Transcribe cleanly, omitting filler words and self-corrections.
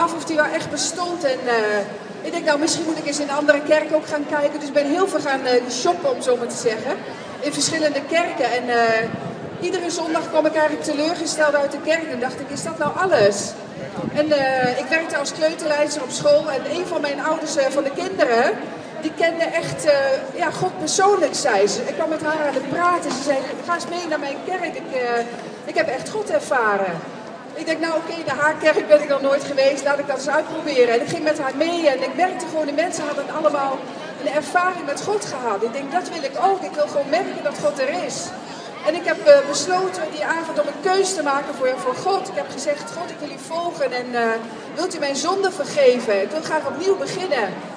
af of die wel echt bestond. En ik denk, nou, misschien moet ik eens in een andere kerk ook gaan kijken. Dus ik ben heel veel gaan shoppen, om zo maar te zeggen. In verschillende kerken. En iedere zondag kwam ik eigenlijk teleurgesteld uit de kerk. En dacht ik, is dat nou alles? En ik werkte als kleuterleidster op school. En een van mijn ouders van de kinderen, die kende echt God persoonlijk, zei ze. Ik kwam met haar aan het praten. Ze zei, ga eens mee naar mijn kerk. Ik heb echt God ervaren. Ik denk, nou oké, naar haar kerk ben ik nog nooit geweest. Laat ik dat eens uitproberen. En ik ging met haar mee en ik merkte gewoon, de mensen hadden allemaal een ervaring met God gehad. Ik denk, dat wil ik ook. Ik wil gewoon merken dat God er is. En ik heb besloten die avond om een keus te maken voor God. Ik heb gezegd, God, ik wil u volgen en wilt u mijn zonde vergeven? Ik wil graag opnieuw beginnen.